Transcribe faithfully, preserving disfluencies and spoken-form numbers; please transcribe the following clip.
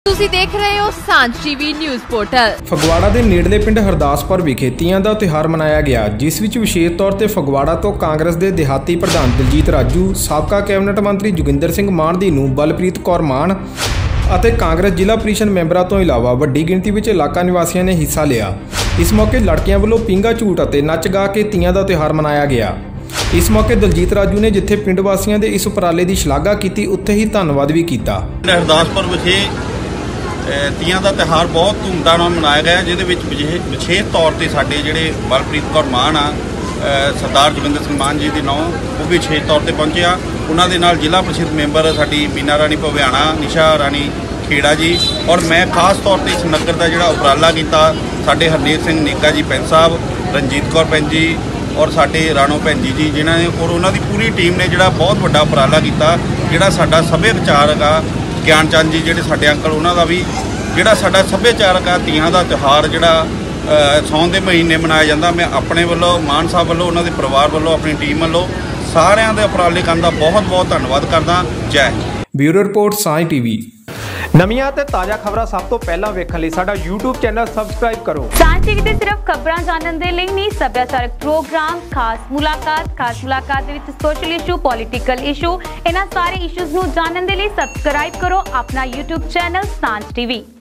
ਤੁਸੀਂ ਦੇਖ ਰਹੇ ਹੋ ਸਾਂਝ ਟੀਵੀ ਨਿਊਜ਼ ਪੋਰਟਲ। ਫਗਵਾੜਾ ਦੇ ਨੇੜਲੇ ਪਿੰਡ ਹਰਦਾਸਪੁਰ ਵਿਖੇ ਤੀਆਂ ਦਾ ਤਿਉਹਾਰ ਮਨਾਇਆ ਗਿਆ, ਜਿਸ ਵਿੱਚ ਵਿਸ਼ੇਸ਼ ਤੌਰ ਤੇ ਫਗਵਾੜਾ ਤੋਂ ਕਾਂਗਰਸ ਦੇ ਦਿਹਾਤੀ ਪ੍ਰਧਾਨ ਦਲਜੀਤ ਰਾਜੂ, ਸਾਬਕਾ ਕੈਬਨਿਟ ਮੰਤਰੀ ਜੋਗਿੰਦਰ ਸਿੰਘ ਮਾਨ ਦੀ ਨੂੰਹ ਬਲਪ੍ਰੀਤ ਕੌਰ ਮਾਨ ਅਤੇ ਕਾਂਗਰਸ ਜ਼ਿਲ੍ਹਾ ਪ੍ਰੀਸ਼ਦ ਮੈਂਬਰਾਂ ਤੋਂ ਇਲਾਵਾ ਵੱਡੀ ਗਿਣਤੀ ਵਿੱਚ ਇਲਾਕਾ ਨਿਵਾਸੀਆਂ ਨੇ ਹਿੱਸਾ ਲਿਆ। ਇਸ ਮੌਕੇ ਲੜਕੀਆਂ ਵੱਲੋਂ ਪੀਂਘਾ ਝੂਟ ਅਤੇ ਨੱਚ ਗਾ ਕੇ ਤੀਆਂ ਦਾ ਤਿਉਹਾਰ ਮਨਾਇਆ ਗਿਆ। ਇਸ ਮੌਕੇ ਦਲਜੀਤ ਰਾਜੂ ਨੇ ਜਿੱਥੇ ਪਿੰਡ ਵਾਸੀਆਂ ਦੇ ਇਸ ਉਪਰਾਲੇ ਦੀ ਸ਼ਲਾਘਾ ਕੀਤੀ, ਉੱਥੇ ਹੀ ਧੰਨਵਾਦ ਵੀ ਕੀਤਾ। ਹਰਦਾਸਪੁਰ ਵਿਖੇ ਤੀਆਂ ਦਾ ਤਿਉਹਾਰ ਬਹੁਤ ਧੂਮਧਾਮ ਨਾਲ ਮਨਾਇਆ ਗਿਆ, ਜਿਹਦੇ ਵਿੱਚ ਵਿਸ਼ੇਸ਼ ਤੌਰ ਤੇ ਸਾਡੇ ਜਿਹੜੇ ਬਲਪ੍ਰੀਤ ਕੌਰ ਮਾਨ ਆ, ਸਰਦਾਰ ਜੋਗਿੰਦਰ ਸਿੰਘ ਮਾਨ ਜੀ ਦੀ ਨੂੰਹ, ਉਹ ਵੀ ਵਿਸ਼ੇਸ਼ ਤੌਰ ਤੇ ਪਹੁੰਚਿਆ। ਉਹਨਾਂ ਦੇ ਨਾਲ ਜ਼ਿਲ੍ਹਾ ਪ੍ਰੀਸ਼ਦ ਮੈਂਬਰ ਸਾਡੀ ਮੀਨਾ ਰਾਣੀ ਭਵਿਆਣਾ, ਨਿਸ਼ਾ ਰਾਣੀ ਖੇੜਾ ਜੀ, ਔਰ ਮੈਂ ਖਾਸ ਤੌਰ ਤੇ ਇਸ ਨਗਰ ਦਾ ਜਿਹੜਾ ਉਪਰਾਲਾ ਕੀਤਾ, ਸਾਡੇ ਹਰਨੇਕ ਸਿੰਘ ਨੀਕਾ ਜੀ ਪੈਂਚ ਸਾਹਿਬ, ਰਣਜੀਤ ਕੌਰ ਪੈਂਚ ਜੀ ਔਰ ਸਾਡੇ ਰਾਣੋ ਭੈਣ ਜੀ ਜੀ ਜਿਨ੍ਹਾਂ ਨੇ ਔਰ ਉਹਨਾਂ ਦੀ ਪੂਰੀ ਟੀਮ ਨੇ ਜਿਹੜਾ ਬਹੁਤ ਵੱਡਾ ਉਪਰਾਲਾ ਕੀਤਾ। ਜਿਹੜਾ ਸਾਡਾ ਸੱਭਿਆਚਾਰਕ ਆ, ਗਿਆਨ ਚੰਦ ਜੀ ਜਿਹੜੇ ਸਾਡੇ ਅੰਕਲ, ਉਹਨਾਂ ਦਾ ਵੀ ਜਿਹੜਾ ਸਾਡਾ ਸੱਭਿਆਚਾਰਕ ਆ, ਤੀਆਂ ਦਾ ਤਿਉਹਾਰ ਜਿਹੜਾ ਸਾਉਣ ਦੇ ਮਹੀਨੇ ਮਨਾਇਆ ਜਾਂਦਾ। ਮੈਂ ਆਪਣੇ ਵੱਲੋਂ, ਮਾਨ ਸਾਹਿਬ ਵੱਲੋਂ, ਉਹਨਾਂ ਦੇ ਪਰਿਵਾਰ ਵੱਲੋਂ, ਆਪਣੀ ਟੀਮ ਵੱਲੋਂ ਸਾਰਿਆਂ ਦੇ ਉਪਰਾਲੇ ਕਰਨ ਦਾ ਬਹੁਤ ਬਹੁਤ ਧੰਨਵਾਦ ਕਰਦਾ। ਜੈ ਹਿੰਦ। Bureau report Sanjh TV. ਨਵੀਆਂ ਤੇ ਤਾਜ਼ਾ ਖਬਰਾਂ ਸਭ ਤੋਂ ਪਹਿਲਾਂ ਵੇਖਣ ਲਈ ਸਾਡਾ YouTube ਚੈਨਲ ਸਬਸਕ੍ਰਾਈਬ ਕਰੋ। ਸਾਂਝ ਟੀਵੀ ਤੇ ਸਿਰਫ ਖਬਰਾਂ ਜਾਣਨ ਦੇ ਲਈ ਨਹੀਂ, ਸੱਭਿਆਚਾਰਕ ਪ੍ਰੋਗਰਾਮ, ਖਾਸ ਮੁਲਾਕਾਤ ਖਾਸ ਮੁਲਾਕਾਤ ਦੇ ਵਿੱਚ ਸੋਸ਼ਲ ਇਸ਼ੂ, ਪੋਲੀਟੀਕਲ ਇਸ਼ੂ, ਇਹਨਾਂ ਸਾਰੇ ਇਸ਼ੂਜ਼ ਨੂੰ ਜਾਣਨ ਦੇ ਲਈ ਸਬਸਕ੍ਰਾਈਬ ਕਰੋ ਆਪਣਾ YouTube ਚੈਨਲ ਸਾਂਝ ਟੀਵੀ।